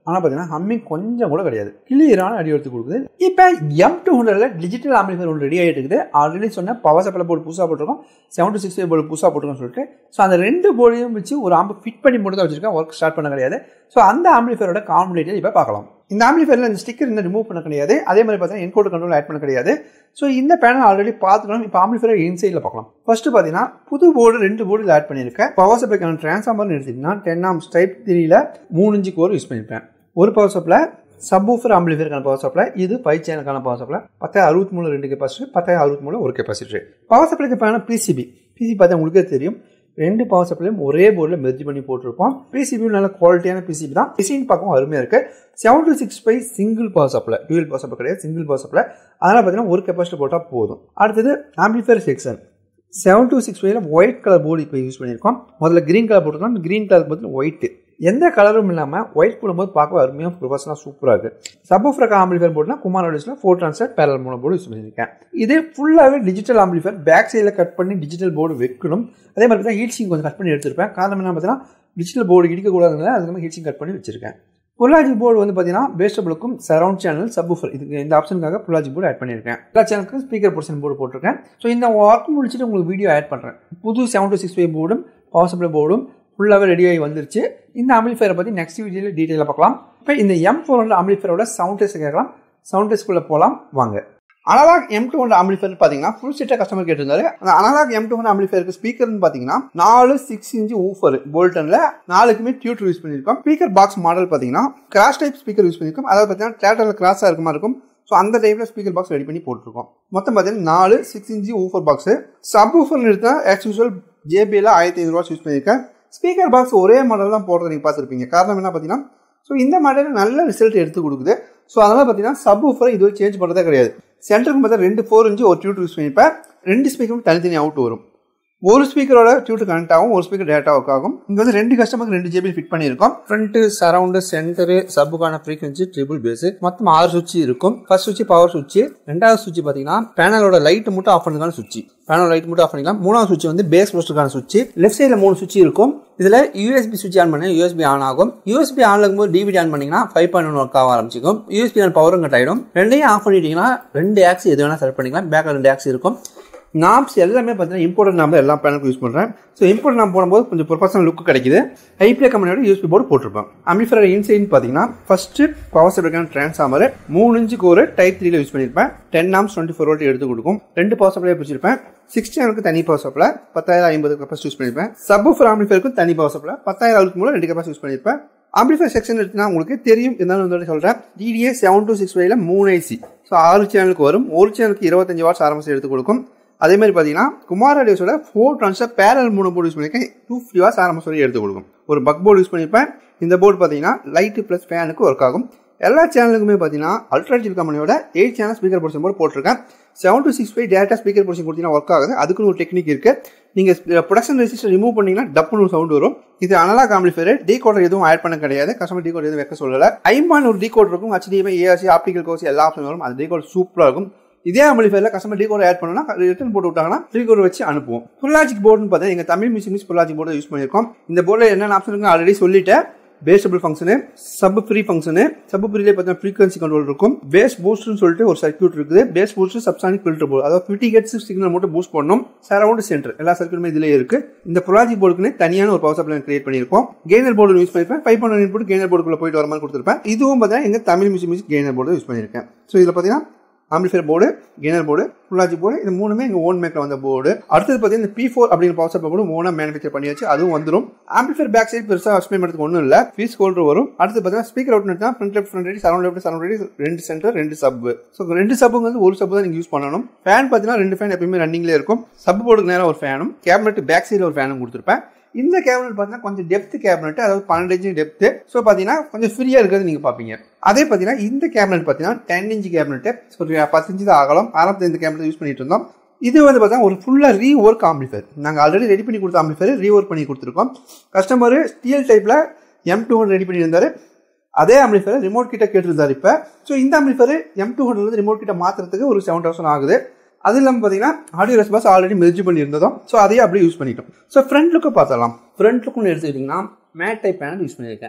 ஆனால் பார்த்தீங்கன்னா ஹம்மிங் கொஞ்சம் கூட கிடையாது, கிளியரான அடி எடுத்து கொடுக்குது. இப்போ எம் டூ ஹண்ட்ரட்ல டிஜிட்டல் ஆம்பிளிஃபையர் ஒன்று ரெடி ஆகிட்டு இருக்குது. ஆல்ரெடி சொன்ன பவர் சப்ளை போர்டு புதுசாக போட்டிருக்கோம், seven two six five board புதுசாக போட்டிருக்கோம்னு சொல்லிட்டு. ஸோ அந்த ரெண்டு போர்டையும் வச்சு ஒரு ஆம்பு ஃபிட் பண்ணி மட்டும் தான் வச்சிருக்கேன், ஒர்க் ஸ்டார்ட் பண்ண கிடையாது. ஸோ அந்த ஆம்பிளிஃபையரோட காம்பனேட்டர் இப்போ பார்க்கலாம். இந்த ஆம்பிளிஃபையரில் இந்த ஸ்டிக்கர் இன்னும் ரிமூவ் பண்ண கிடையாது, அதே மாதிரி பார்த்தீங்கன்னா என்கோடர் கண்ட்ரோல் ஆட் பண்ண கிடையாது. ஸோ இந்த பேனல் ஆல்ரெடி பார்த்துக்கணும். இப்போ ஆம்பிளிஃபையர் இன்சைடில் பார்க்கலாம். ஃபர்ஸ்ட் பார்த்தீங்கன்னா புது போர்டு ரெண்டு போர்டு ஆட் பண்ணியிருக்கேன். பவர் சப்ளைக்கான டிரான்ஸ்ஃபார்மர்னு எடுத்திங்கன்னா டென் ஆம்ஸ் டைப் த்ரீல மூணு இன்ச்சு கோர் யூஸ் பண்ணியிருப்பேன். ஒரு பவர் சப்ளை சப்வூஃபர் ஆம்பிளிஃபையருக்கான பவர் சப்ளை, இது ஃபைவ் சேனலுக்கான பவர் சப்ளை. பத்தாயிரம் அறுபத்தி மூணு ரெண்டு கெப்பாசிட்டி, பத்தாயிரம் அறுபத்தி மூணு ஒரு கெப்பாசிட்டி. பவர் சப்ளைக்கு பேன பிசிபி பிசிபி பார்த்தா உங்களுக்கே தெரியும், ரெண்டு பவர் சப்ளையும் ஒரே போர்டில் மெர்ஜ் பண்ணி போட்டிருப்போம். பிசிபியும் நல்ல குவாலிட்டியான பிசிபி தான், டிசைன் பார்க்கவும் அருமையாக இருக்கு. Seven two six five single power supply, dual power supply கிடையாது, சிங்கிள் பவர் சப்ளை. அதனால பார்த்தீங்கன்னா ஒரு கெப்பாசிட்டி போட்டால் போதும். அடுத்தது amplifier section seven two six ஃபைவ்ல ஒயிட் கலர் போர்டு இப்போ யூஸ் பண்ணியிருக்கோம். முதல்ல கிரீன் கலர் போட்டுருக்கோம், கிரீன் கலர் பார்த்தீங்கன்னா ஒயிட், எந்த கலரும் இல்லாமல் ஒயிட் போடும்போது பார்க்க அருமையாக ப்ரொஃபஷனலாக சூப்பராக இருக்குது. சப்வூஃபர் ஆம்பிளிஃபையர் போர்டுனா குமார் ஆடியோஸில் ஃபோர் ட்ரான்ஸ்ஃபர் பேரல் மூணு போர்டு யூஸ் பண்ணியிருக்கேன். இது ஃபுல்லாகவே டிஜிட்டல் ஆம்பிளிஃபையர், பேக் சைடில் கட் பண்ணி டிஜிட்டல் போர்டு வைக்கணும். அதே மாதிரி தான் ஹீட் சிங் கொஞ்சம் கட் பண்ணி எடுத்திருப்பேன். காரணம் என்ன பார்த்தீங்கன்னா டிஜிட்டல் போர்டு இடிக்கக்கூடாதுனால அதுக்கு ஹீட் சிங் கட் பண்ணி வச்சிருக்கேன். புல்லாஜிக் போர்டு வந்து பார்த்தீங்கன்னா பேஸ்டபிளுக்கும் சரௌண்ட் சேனல் சப்வூஃபர், இதுக்கு இந்த ஆப்ஷனுக்காக புல்லாஜிக் போர்டு ஆட் பண்ணியிருக்கேன். எல்லா சேனலுக்கும் ஸ்பீக்கர் போர்ஷன் போர்டு போட்டிருக்கேன். ஸோ இந்த ஒர்க் முடிச்சுட்டு உங்களுக்கு வீடியோ ஆட் பண்ணுறேன். புது செவன் டூ சிக்ஸ் ஃபைவ் போர்டும் பவர் சப்ளை போர்டும் ஃபுல்லாகவே ரெடி ஆகி வந்துருச்சு. இந்த ஆம்பிளிஃபையரை பற்றி நெக்ஸ்ட் வீடியோவில் டீட்டெயிலாக பார்க்கலாம். இப்போ இந்த எம் ஃபோர் ஹண்ட்ரட் ஆம்பிளிஃபையரோட சவுண்ட் டெஸ்ட் கேட்கலாம். சவுண்ட் டெஸ்ட்குள்ளே போகலாம் வாங்க. Analogue M two hundred amplifier பார்த்தீங்கன்னா ஃபுல் செட்டாக கஸ்டமர் கேட்டிருந்தாரு. அந்த அனலாக் எம் டூ ஹண்ட்ரட் ஆம்பிளிஃபையருக்கு ஸ்பீக்கர்னு பார்த்தீங்கன்னா நாலு சிக்ஸ் இன்ச்சு ஊஃபர் போல்டன்ல நாலுக்குமே டியூட்டர் யூஸ் பண்ணியிருக்கோம். ஸ்பீக்கர் பாக்ஸ் மாடல் பார்த்தீங்கன்னா கிராஸ் டைப் ஸ்பீக்கர் யூஸ் பண்ணியிருக்கோம். அதாவது பார்த்தீங்கன்னா தேட்டரில் கிராஸாக இருக்க மாதிரி இருக்கும். ஸோ அந்த டைப்ல ஸ்பீக்கர் பாக்ஸ் ரெடி பண்ணி போட்டிருக்கோம். மொத்தம் பார்த்தீங்கன்னா நாலு six inch woofer box. Sub woofer எடுத்தால் ஆஸ் யூஸ்வல் ஜேபிஎல் ஆயிரத்தி ஐநூறு ரூபா யூஸ் பண்ணியிருக்கேன். ஸ்பீக்கர் பாக்ஸ் ஒரே மாடல் தான் போடுறத நீங்கள் பார்த்துருப்பீங்க. காரணம் என்ன பார்த்தீங்கன்னா ஸோ இந்த மாடலில் நல்ல ரிசல்ட் எடுத்து கொடுக்குது. ஸோ அதனால் பார்த்தீங்கன்னா சப் ஊஃபரை இதுவே சேஞ்ச் பண்ணுறதே கிடையாது. சென்டருக்கு பார்த்தா ரெண்டு ஃபோர் இன்ச்சு ஒரு டியூட்டர் யூஸ் பண்ணியிருப்பேன். ரெண்டு ஸ்பீக்கரும் தனித்தனி அவுட் வரும். ஒரு ஸ்பீக்கரோட டியூட்டர் கனெக்ட் ஆகும், ஒரு ஸ்பீக்கர் டேட்டா ஒர்க் ஆகும். இங்கே வந்து ரெண்டு கஸ்டமருக்கு ரெண்டு ஜேபிஎல் ஃபிட் பண்ணியிருக்கோம். ஃப்ரண்ட், சரௌண்டு, சென்டரு, சப்புக்கான ஃப்ரீக்வன்சி, ட்ரிபிள் பேஸ், மொத்தம் ஆறு சுவிட்ச் இருக்கும். ஃபர்ஸ்ட் சுவிட்ச் பவர் சுவிட்ச், ரெண்டாவது சுவிட்ச் பார்த்தீங்கன்னா பேனலோட லைட் மட்டும் ஆஃப் பண்ணுறதுக்கான சுவிட்ச், பேனல் லைட் மட்டும் ஆஃப் பண்ணிக்கலாம். மூணாவது சுவிட்ச் வந்து பேஸ் போஸ்டுக்கான சுவிட்ச். லெஃப்ட் சைடில் மூணு சுவிட்ச் இருக்கும். இதில் யூஎஸ்பி சுவிட்ச் ஆன் பண்ணி யூஎஸ்பி ஆன் ஆகும். யூஎஸ்பி ஆன் ஆகும்போது டிவிடி ஆன் பண்ணிங்கன்னா ஃபைவ் பாயிண்ட் ஒன் ஒர்க் ஆக ஆரம்பிச்சிக்கும். யூஎஸ்பி ஆன் பவரும் கட் ஆகிடும். ரெண்டையும் ஆஃப் பண்ணிட்டீங்கன்னா ரெண்டு ஆக்ஸ் எது வேணால் செலக்ட் பண்ணிக்கலாம். பேக்கில் ரெண்டு ஆக்ஸ் இருக்கும். நாப்ஸ் எல்லாமே பார்த்தீங்கன்னா இம்போர்ட் நாப் எல்லா பேனலுக்கும் யூஸ் பண்ணுறேன். ஸோ இம்போர்ட் நாப் போடும்போது கொஞ்சம் ப்ரொஃபஷனல் லுக் கிடைக்குது. ஐபிஏ கம்பெனியோட யூஎஸ்பி போர்டு போட்டிருப்பேன். ஆம்பிளிஃபையர் இன்சைட்னு பார்த்தீங்கன்னா ஃபர்ஸ்ட் பவர் சப்ளைக்கான டிரான்ஸ்ஃபார்மர் மூணு இன்ச்சு கோர் டைப் த்ரீல யூஸ் பண்ணியிருப்பேன். Ten amps twenty four volt எடுத்து கொடுக்கும். ரெண்டு பவர் சப்ளை பிடிச்சிருப்பேன். சிக்ஸ் சேனலுக்கு தனி பவர் சப்ளை பத்தாயிரம் ஐம்பது கெப்பாசிட்டி யூஸ் பண்ணியிருப்பேன். சப்வூஃபர் ஆம்பிளிஃபையருக்கும் தனி பவர் சப்ளை பத்தாயிரம் அறுபத்தி மூணு ரெண்டு கெப்பாசிட்டி யூஸ் பண்ணியிருப்பேன். ஆம்பிளிஃபையர் செக்ஷன் எடுத்துனா உங்களுக்கு தெரியும், இருந்தாலும் வந்து சொல்கிறேன். டிடிஏ செவன் டூ சிக்ஸ் ஃபைவ்ல மூணு ஐசி. ஸோ ஆறு சேனலுக்கு வரும். ஒரு சேனலுக்கு இருபத்தஞ்சு வாட்ஸ் ஆரம்பிச்சு எடுத்து கொடுக்கும். அதே மாதிரி பார்த்தீங்கன்னா குமார் ஆடியோஸோட ஃபோர் ட்ரான்ஸ்ஃபர் பேரல் மூணு போர்டு யூஸ் பண்ணியிருக்கேன். டூ ஃபிஃப்டி வாட்ஸ் ஆரம்பிச்சு வரை எடுத்து கொடுக்கும். ஒரு பக் போர்டு யூஸ் பண்ணியிருப்பேன். இந்த போர்டு பார்த்தீங்கன்னா லைட்டு ப்ளஸ் ஃபேனுக்கு ஒர்க் ஆகும். எல்லா சேனலுக்குமே பார்த்தீங்கன்னா அல்ட்ராஜில் கம்பெனியோட eight channel speaker portion board போட்டிருக்கேன். Seven two six five data speaker portion கொடுத்தீங்கன்னா ஒர்க் ஆகுது. அதுக்குன்னு ஒரு டெக்னிக் இருக்கு. நீங்கள் ப்ரொடக்ஷன் ரெசிஸ்டர் ரிமூவ் பண்ணீங்கன்னா டப்புன்னு சவுண்ட் வரும். இது அனலாக் ஆம்பிளிஃபையர். டீ கோடர் எதுவும் ஆட் பண்ண கிடையாது. கஸ்டமர் டீ கோடர் எதுவும் வைக்க சொல்லலை. ஐமான் ஒரு டீ கோடர் இருக்கும். ஹெச்டிஎம்ஐ, ஏஆர்சி, ஆப்டிகல் கோர்ஸ் எல்லா ஆப்ஷன் வரும். அது டீ கோடர் சூப்பராக இருக்கும். இதே ஆம்பிளிஃபையர்ல கஸ்டமர் டீ கோட் ஆட் பண்ணா ரிட்டர்ன் போட்டு விட்டாங்கன்னா டீ கோட் வச்சு அனுப்புவோம். புல்லாஜிக் போர்டுன்னு பார்த்தா எங்க தமிழ் மியூசிக் மிஸ் புல்லாஜிக் போர்டு யூஸ் பண்ணியிருக்கோம். இந்த போர்டில் என்னென்ன ஆப்ஷன் இருக்கு ஆல்ரெடி சொல்லிட்டேன். பேஸ்டபிள் function, sub free function, sub ஃப்ரீலே பார்த்தீங்கன்னா ஃப்ரீக்வன்சி கண்ட்ரோல் இருக்கும். பேஸ் பூஸ்ட்னு சொல்லிட்டு ஒரு சர்க்யூட் இருக்குது. Bass boost subsonic filter board, அதாவது ஃபிஃப்டி ஹெர்ட்ஸ் சிக்னல் மட்டும் பூஸ்ட் பண்ணணும். சரௌண்ட் சென்டர் எல்லா சர்க்யூட்டுமே இதுல இருக்கு. இந்த புல்லாஜிக் போர்டுக்குன்னு தனியான ஒரு பவர் சப்ளை கிரியேட் பண்ணியிருக்கோம். கெய்னர் போர்டு யூஸ் பண்ணிருப்பேன். ஃபைவ் பாயிண்ட் இன்புட் கெய்னர் போர்டுக்குள்ள போயிட்டு வர மாதிரி கொடுத்துருப்பேன். இதுவும் பார்த்தீங்கன்னா எங்க Tamil music music gainer board use பண்ணியிருக்கேன். ஸோ இதில் பார்த்தீங்கன்னா amplifier board, gainer board, pro logic board, இது மூணுமே எங்க ஓன் மேக்ல வந்த போர்டு. அடுத்தது பார்த்தீங்கன்னா பி ஃபோர் அப்படிங்கிற பவர் சப்ளை போர்டு ஓனா மேனுஃபேக்சர் பண்ணியாச்சு. அதுவும் வந்துடும். ஆம்பிளிஃபையர் பேக் சைடு பெருசாக எக்ஸ்பிளைன் பண்ணுறதுக்கு ஒன்றும் இல்லை. ஃபீஸ் ஹோல்டர் வரும். அடுத்து பார்த்தீங்கன்னா ஸ்பீக்கர் அவுட் தான் front left front right surround left surround right ரெண்டு சென்டர் ரெண்டு சப். ஸோ ரெண்டு சப்புங்க வந்து ஒரு சப் தான் நீங்கள் யூஸ் பண்ணணும். ஃபேன் பார்த்தீங்கன்னா ரெண்டு ஃபேன் எப்பயுமே ரன்னிங்லேயே இருக்கும். சப் போர்டுக்கு நேரம் ஒரு ஃபேனும், கேபினெட் பேக் சைடில் ஒரு ஃபேனும் கொடுத்துருப்பேன். இந்த கேபினெட் பார்த்தீங்கன்னா கொஞ்சம் டெப்த் கேபினெட், அதாவது பன்னெண்டு இன்ச்சு டெப்த். ஸோ பார்த்தீங்கன்னா கொஞ்சம் ஃப்ரீயாக இருக்கிறது நீங்கள் பார்ப்பீங்க. அதே பார்த்தீங்கன்னா இந்த கேபினெட் பார்த்தீங்கன்னா டென் இன்ச்சு கேபினெட், ஸோ பத்து இன்ச்சு தான் ஆகலாம். ஆரம்பத்தில் இந்த கேபினெட் யூஸ் பண்ணிட்டு இருந்தோம். இது வந்து பார்த்தீங்கன்னா ஒரு ஃபுல்லாக ரீ ஒர்க் ஆம்பிளிஃபையர். நாங்கள் ஆல்ரெடி ரெடி பண்ணி கொடுத்த ஆம்பிளிஃபையர் ரீ ஒர்க் பண்ணி கொடுத்துருக்கோம். கஸ்டமர் ஸ்டீல் டைப்பில் எம் டூ ஹண்ட்ரட் ரெடி பண்ணியிருந்தாரு. அதே ஆம்பிளிஃபையர் ரிமோட் கிட்ட கேட்டிருந்தாரு இப்போ. ஸோ இந்த ஆம்பிளிஃபையர் எம் டூ ஹண்ட்ரட் வந்து ரிமோட் கிட்ட மாற்றுறதுக்கு ஒரு செவன் தௌசண்ட் ஆகுது. அது இல்லாமல் பார்த்தீங்கன்னா ஆடியோ ரெஸ்பான்ஸ் ஆல்ரெடி மெர்ஜ் பண்ணியிருந்ததும். ஸோ அதையே அப்படியே யூஸ் பண்ணிட்டோம். ஸோ ஃப்ரண்ட் லுக்கை பார்த்தலாம். ஃப்ரண்ட் லுக்குன்னு எடுத்துக்கிட்டிங்கன்னா மேட் டைப் பேனல் யூஸ் பண்ணியிருக்கேன்.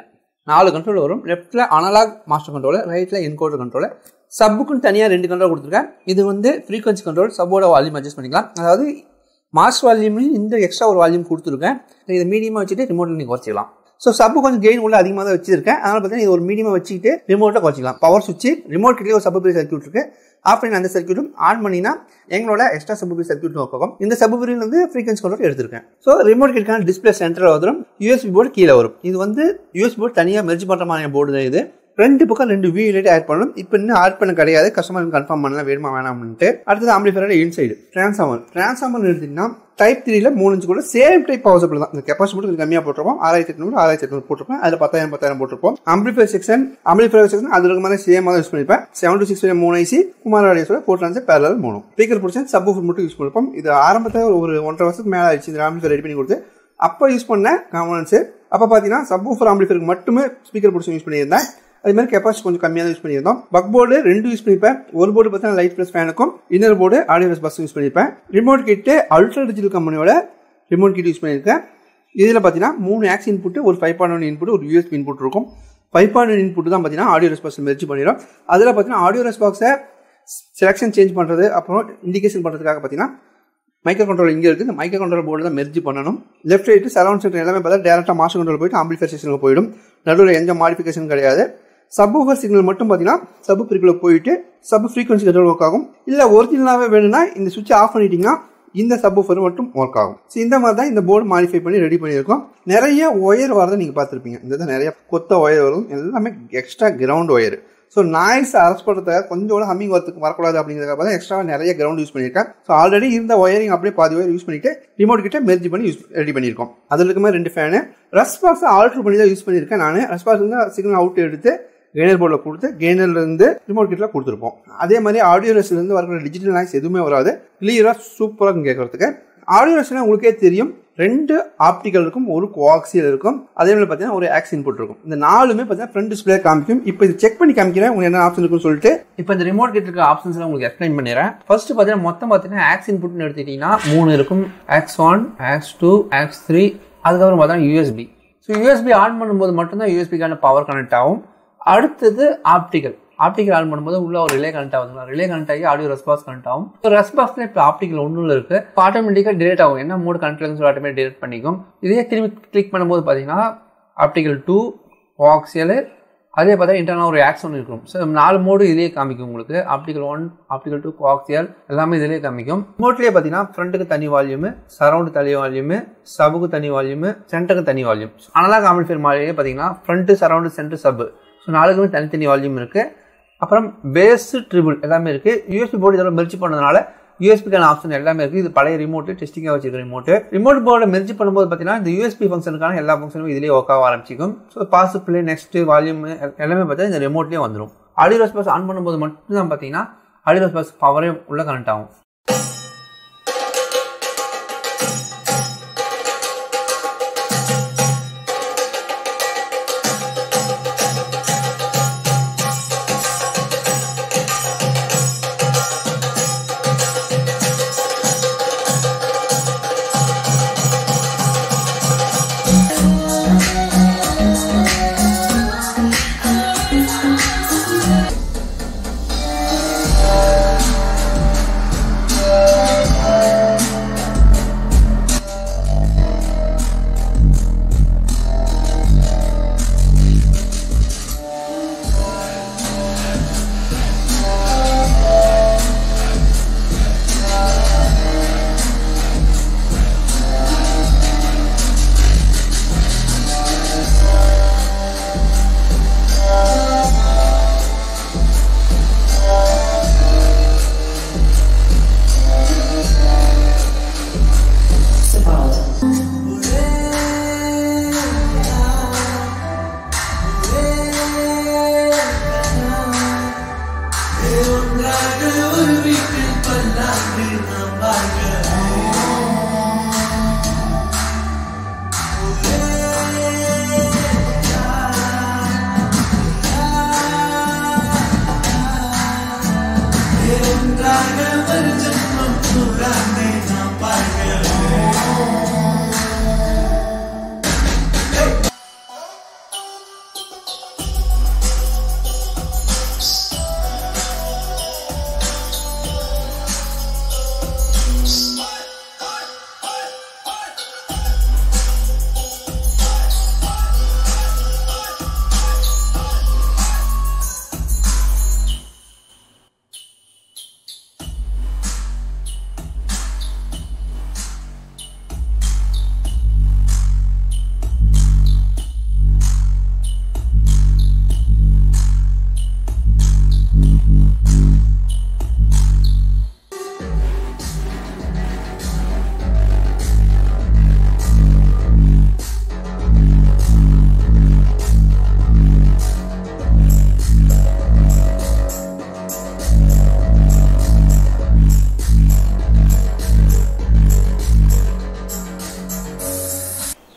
நாலு கண்ட்ரோல் வரும். லெஃப்ட்டில் அனலாக் மாஸ்டர் கண்ட்ரோல், ரைட்டில் என்கோடர் கண்ட்ரோல். சப்புக்குன்னு தனியாக ரெண்டு கண்ட்ரோல் கொடுத்துருக்கேன். இது வந்து ஃப்ரீக்வன்சி கண்ட்ரோல், சப்போட வால்யூம் அட்ஜஸ்ட் பண்ணிக்கலாம். அதாவது மாஸ்டர் வால்யூம்லையும் இந்த எக்ஸ்ட்ரா ஒரு வால்யூம் கொடுத்துருக்கேன். இதை மீடியமாக வச்சுட்டு ரிமோட்டில் நீங்கள் குறைச்சிக்கலாம். ஸோ சப்பு கொஞ்சம் கெயின் உள்ள அதிகமாக தான் வச்சிருக்கேன். அதனால் பார்த்தீங்கன்னா இது ஒரு மீடியமாக வச்சுக்கிட்டு ரிமோட்டில் குறைச்சிக்கலாம். பவர் சுவிட்ச் ரிமோட் கிட்டே ஒரு சப்பு சர்க்யூட் இருக்குது. ஆஃப் பண்ணி அந்த சர்க்யூட்டும் ஆன் பண்ணினா எங்களோட எக்ஸ்ட்ரா சப்பு சர்க்யூட் ஒர்க் ஆகும். இந்த சப்பு வந்து ஃப்ரீக்வன்சி கண்ட்ரோல் எடுத்திருக்கேன். ஸோ ரிமோட் கிட்டக்கான டிஸ்பிளே சென்டரில் வரும். யூஎஸ்பி போர்டு கீழே வரும். இது வந்து யூஎஸ்பி போர்டு தனியாக மெர்ஜ் பண்ணுற மாதிரி போர்டு தான் இது. ரெண்டு பக்கம் ரெண்டு வியூ யூனிட் ஆட் பண்ணணும். இப்போ இன்னும் ஆட் பண்ண கிடையாது. கஸ்டமர் கன்ஃபார்ம் பண்ணலாம் வேணுமா வேணாம்னுட்டு. அடுத்தது ஆம்பிளிஃபையரோட இன்சைடு டிரான்ஸ்ஃபார்மர். டிரான்ஸ்ஃபார்மர் எடுத்தீங்கன்னா டைப் த்ரீல மூணு இன்ச்சு கூட சேம் டைப் பவர் சப்ளை தான். இந்த கெப்பாசிட்டி மட்டும் கம்மியாக போட்டிருப்போம். ஆறாயிரத்தி எட்நூறு ஆறாயிரத்தி எட்நூறு போட்டிருப்போம். அதில் பத்தாயிரம் பத்தாயிரம் போட்டிருப்போம். ஆம்பிளிஃபையர் செக்ஷன் ஆம்பிளிஃபையர் செக்ஷன் அது இருக்க மாதிரி சேமாக தான் யூஸ் பண்ணிப்பேன். செவன் டூ சிக்ஸ் மூணு ஐசி குமார் ஆடியோஸோட போட்டு பேரலல் மூணு ஸ்பீக்கர் பொசிஷன் சப்வூஃபர் மட்டும் யூஸ் பண்ணிப்போம். இது ஆரம்பத்தில் ஒரு ஒன்றரை வருஷத்துக்கு மேலே ஆயிடுச்சு இந்த ஆம்பிளிஃபையர் ரெடி பண்ணி கொடுத்து. அப்போ யூஸ் பண்ண காம்பனன்ஸ் அப்போ பார்த்தீங்கன்னா சப்வூஃபர் ஆம்பிளிஃபையருக்கு மட்டுமே ஸ்பீக்கர் பொசிஷன் யூஸ் பண்ணியிருந்தேன். அதே மாதிரி கெப்பாசிட்டி கொஞ்சம் கம்மியாக யூஸ் பண்ணியிருந்தோம். பக் போர்டு ரெண்டு யூஸ் பண்ணிப்பேன். ஒரு போர்டு பார்த்தீங்கன்னா லைட் பிளஸ் ஃபேனுக்கும், இன்னொரு board audio plus bus use பண்ணியிருப்பேன். ரிமோட் கிட்டு அல்ட்ரா டிஜிட்டல் கம்பெனியோட ரிமோட் கிட் யூஸ் பண்ணியிருக்கேன். இதில் பார்த்தீங்கன்னா மூணு ஆக்ஸ் இன்புட், ஒரு ஃபைவ் பாயிண்ட் ஒன் இன்புட், ஒரு யூஎஸ்பி இன்புட் இருக்கும். ஃபைவ் பாயிண்ட் ஒன் இன்புட் தான் பார்த்தீங்கன்னா ஆடியோ ரெஸ்பான்ஸ் மெர்ஜ் பண்ணிடும். அதில் பார்த்தீங்கன்னா ஆடியோ ரெஸ்பான்ஸை செலக்ஷன் சேஞ்ச் பண்ணுறது, அப்புறம் இண்டிகேஷன் பண்ணுறதுக்காக பார்த்தீங்கன்னா மைக்ரோ கண்ட்ரோல் இங்கே இருக்குது. இந்த மைக்ரோ கண்ட்ரோல் போர்டு தான் மெர்ஜ் பண்ணணும். லெஃப்ட் ரைட்டு சரௌண்ட் சென்டர் எல்லாமே பார்த்தா டேரெக்டாக மாஸ்டர் கண்ட்ரோல் போயிட்டு ஆம்பிளிஃபையர் செக்ஷனுக்கு போயிடும். நடுவில் எந்த மாடிஃபிகேஷன் கிடையாது. சப்வூஃபர் சிக்னல் மட்டும் பார்த்தீங்கன்னா சப் பிரிக்குள்ள போயிட்டு சப் ஃப்ரீக்வன்சி கண்ட்ரோல் ஒர்க் ஆகும். இல்லை ஒரிஜினலாகவே வேணும்னா இந்த சுவிட்ச் ஆஃப் பண்ணிட்டீங்கன்னா இந்த சப்வூஃபர் மட்டும் ஒர்க் ஆகும். ஸோ இந்த மாதிரி தான் இந்த போர்டு மாடிஃபை பண்ணி ரெடி பண்ணியிருக்கோம். நிறைய ஒயர் வரதை நீங்கள் பார்த்துருப்பீங்க. இந்த நிறைய கொத்த ஒயர் வரும், எல்லாமே extra ground wire. So noise arrest பண்ணுறதுக்காக கொஞ்சம் ஹம்மிங் வரத்துக்கு வரக்கூடாது அப்படிங்கிறதுக்காக தான் எக்ஸ்ட்ரா நிறைய கிரவுண்ட் யூஸ் பண்ணியிருக்கேன். ஸோ ஆல்ரெடி இருந்த ஒயரிங் அப்படியே பாதி ஒயர் யூஸ் பண்ணிட்டு ரிமோட் கிட்ட மெர்ஜ் பண்ணி யூஸ் ரெடி பண்ணியிருக்கோம். அதில் இருக்க மாதிரி ரெண்டு ஃபேனு ரெஸ்பான்ஸ் ஆல்ட்ரு பண்ணி தான் யூஸ் பண்ணியிருக்கேன். நான் ரெஸ்பான்ஸ் வந்து சிக்னல் அவுட் எடுத்து கெய்னர் போர்டில் கொடுத்து கெய்னர்லேருந்து ரிமோட் கிட்டில் கொடுத்துருப்போம். அதே மாதிரி ஆடியோ ரெஸ்லேருந்து வரக்கூடிய டிஜிட்டல் நாய்ஸ் எதுவுமே வராது. கிளியராக சூப்பராக கேட்கறதுக்கு. ஆடியோ ரெஸ்ல உங்களுக்கே தெரியும், ரெண்டு ஆப்டிக்கல் இருக்கும், ஒரு கோஆக்சியல் இருக்கும், அதே மாதிரி பார்த்தீங்கன்னா ஒரு ஆக்ஸ் இன்புட் இருக்கும். இந்த நாலுமே பார்த்தீங்கன்னா ஃப்ரண்ட் டிஸ்பிளே காமிக்கும். இப்போ இது செக் பண்ணி காமிக்கிறேன் உங்களுக்கு என்ன ஆப்ஷன் இருக்குன்னு சொல்லிட்டு. இப்போ இந்த ரிமோட் கிட்ட இருக்க ஆப்ஷன்ஸ் உங்களுக்கு எக்ஸ்பிளைன் பண்ணிடுறேன். ஃபர்ஸ்ட் பார்த்தீங்கன்னா மொத்தம் பார்த்தீங்கன்னா ஆக்ஸ் இன்புட்னு எடுத்துக்கிட்டீங்கன்னா மூணு இருக்கும். Aux one, aux two, aux three, அதுக்கப்புறம் பார்த்தீங்கன்னா யூஎஸ்பி. ஸோ யூஎஸ்பி ஆன் பண்ணும்போது மட்டும்தான் யூஎஸ்பிக்கான பவர் கனெக்ட் ஆகும். அடுத்தது ஆப்டிக்கல். ஆப்டிக்கல் ஆன் பண்ணும்போது உள்ள ஒரு ரிலே கனெக்ட் ஆகுதுங்களா, ரிலே கனெக்ட் ஆகி ஆடியோ ரெஸ்பான்ஸ் கனெக்ட் ஆகும். ஸோ ரெஸ்பான்ஸ்ல இப்போ ஆப்டிக்கல் ஒன்றும் இருக்கு, ஆட்டோமேட்டிக்காக டிலேட் ஆகும். என்ன மோட் கனெக்ட் சொல்லி ஆட்டோமேட்டிக் டிலேட் பண்ணிக்கும். இதே திரும்பி கிளிக் பண்ணும்போது பார்த்தீங்கன்னா ஆப்டிக்கல் டூ, கோஆக்சியல், அதே பார்த்தா இன்டர்னல் ஒரு ஆக்ஸ் ஒன்று இருக்கும். ஸோ நாலு மோடு இதிலே காமிக்கும் உங்களுக்கு. Optical one, optical two, coaxial எல்லாமே இதிலே காமிக்கும். மோட்லேயே பார்த்தீங்கன்னா ஃப்ரண்ட்டுக்கு தனி வால்யூமு, சரௌண்டு தனி வால்யூமு, சபுக்கு தனி வால்யூமு, சென்டருக்கு தனி வால்யூம். அனலாக் ஆம்பிளிஃபையர் மாதிரியே பார்த்தீங்கன்னா front, surround, center, sub, so நாலுக்குமே தனித்தனி வால்யூம் இருக்குது. அப்புறம் பேஸ், ட்ரிபிள் எல்லாமே இருக்குது. யூஎஸ்பி போர்டு இதோட மெர்ஜ் பண்ணதுனால யூஎஸ்பிக்கான ஆப்ஷன் எல்லாமே இருக்குது. இது பழைய ரிமோட்டு, டெஸ்டிங்காக வச்சிருக்க ரிமோட்டு. ரிமோட் போர்டை மெர்ஜ் பண்ணும்போது பார்த்தீங்கன்னா இந்த யூஎஸ்பி ஃபங்க்ஷனுக்கான எல்லா ஃபங்க்ஷனும் இதிலேயே ஒர்க் ஆக ஆரம்பிச்சிக்கும். So pause, play, next, volume எல்லாமே பார்த்தா இந்த ரிமோட்லேயே வந்துடும். ஆடியோ ரெஸ்பான்ஸ் ஆன் பண்ணும்போது மட்டும் தான் பார்த்தீங்கன்னா ஆடியோ ரெஸ்பான்ஸ் பவரே உள்ள கனெக்ட் ஆகும்.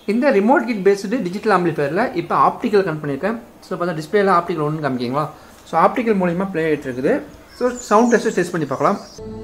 இந்த ரிமோட் கிட் பேஸ்டு டிஜிட்டல் ஆம்பிளிஃபையரில் இப்போ ஆப்டிக்கல் கனெக்ட் பண்ணியிருக்கேன். ஸோ பார்த்தா டிஸ்பிளேல ஆப்டிக்கல் ஒன்று காமிக்கிங்களா. ஸோ ஆப்டிக்கல் மூலிமா ப்ளே ஆகிட்டு இருக்குது. ஸோ சவுண்ட் டெஸ்ட்டு டெஸ்ட் பண்ணி பார்க்கலாம்.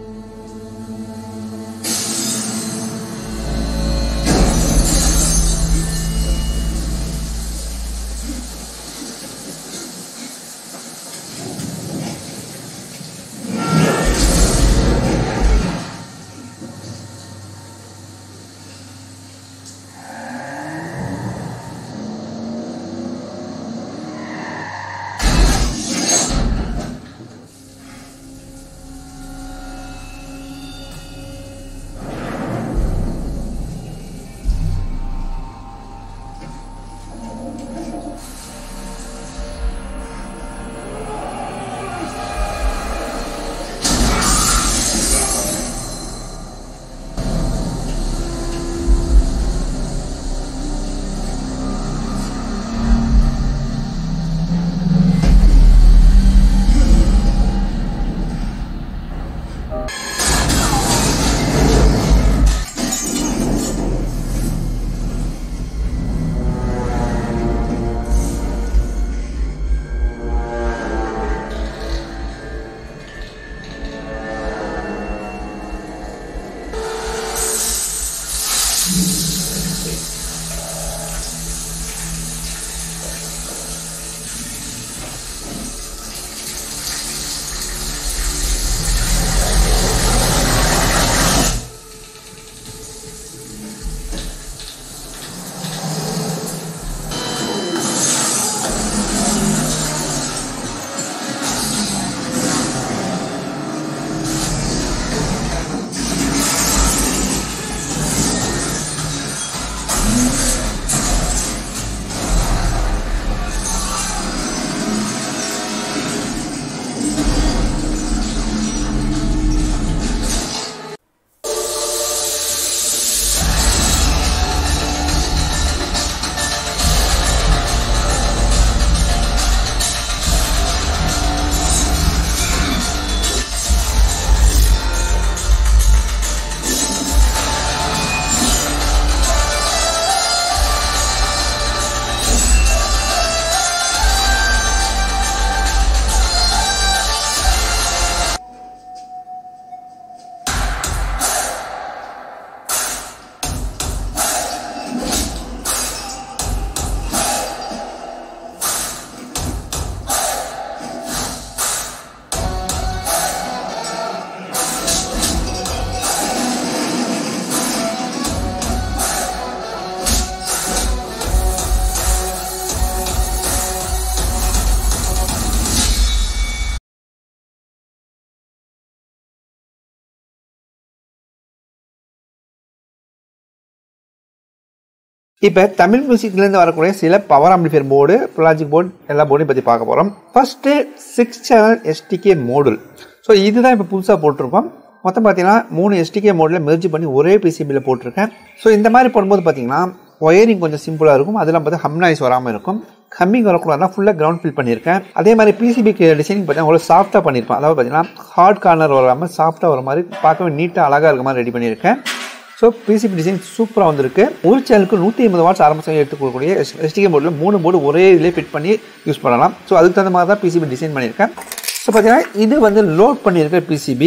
இப்போ தமிழ் மியூசிக்லேருந்து வரக்கூடிய சில power amplifier board, logic board, எல்லா போர்டையும் பற்றி பார்க்க போகிறோம். First six channel STK module. So இதுதான் இப்போ புதுசாக போட்டிருக்கோம். மொத்தம் பார்த்தீங்கன்னா மூணு எஸ்டிகே மோடில் மெர்ஜ் பண்ணி ஒரே பிசிபியில் போட்டிருக்கேன். ஸோ இந்த மாதிரி போடும்போது பார்த்தீங்கன்னா ஒயரிங் கொஞ்சம் சிம்பிளாக இருக்கும். அதெல்லாம் பார்த்தா ஹம் நாய்ஸ் வராமல் இருக்கும். ஹம்மிங் வரக்கூடாதுனா ஃபுல்லாக கிரவுண்ட் ஃபில் பண்ணியிருக்கேன். அதே மாதிரி பிசிபிக்கு டிசைனிங் பார்த்தீங்கன்னா அவ்வளோ சாஃப்ட்டாக பண்ணியிருப்பேன். அதாவது பார்த்தீங்கன்னா ஹார்ட் கார்னர் வராமல் சாஃப்ட்டாக வர மாதிரி பார்க்கவே நீட்டாக அழகாக இருக்க மாதிரி ரெடி பண்ணியிருக்கேன். ஸோ பிசிபி டிசைன் சூப்பராக வந்திருக்கு. ஒரு சேனலுக்கு நூற்றி ஐம்பது வாட்ஸ் ஆரம்பம் எடுத்துக்கக்கூடிய எஸ்டிகே போர்டில் மூணு போர்டு ஒரே இதிலே ஃபிட் பண்ணி யூஸ் பண்ணலாம். ஸோ அதுக்கு தகுந்த மாதிரி தான் பிசிபி டிசைன் பண்ணியிருக்கேன். ஸோ பார்த்தீங்கன்னா இது வந்து லோட் பண்ணியிருக்க பிசிபி.